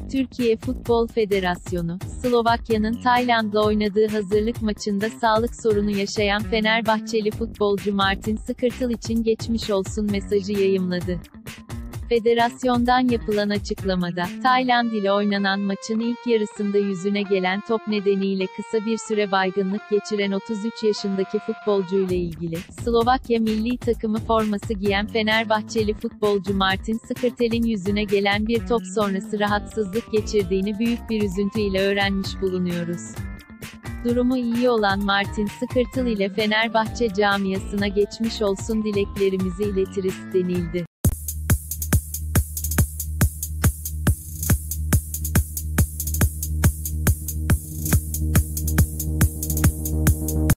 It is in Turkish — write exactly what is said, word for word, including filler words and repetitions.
Türkiye Futbol Federasyonu, Slovakya'nın Tayland'la oynadığı hazırlık maçında sağlık sorunu yaşayan Fenerbahçeli futbolcu Martin Škrtel için geçmiş olsun mesajı yayımladı. Federasyondan yapılan açıklamada, Tayland ile oynanan maçın ilk yarısında yüzüne gelen top nedeniyle kısa bir süre baygınlık geçiren otuz üç yaşındaki futbolcuyla ilgili, Slovakya milli takımı forması giyen Fenerbahçeli futbolcu Martin Škrtel'in yüzüne gelen bir top sonrası rahatsızlık geçirdiğini büyük bir üzüntü ile öğrenmiş bulunuyoruz. Durumu iyi olan Martin Škrtel ile Fenerbahçe camiasına geçmiş olsun dileklerimizi iletiriz, denildi.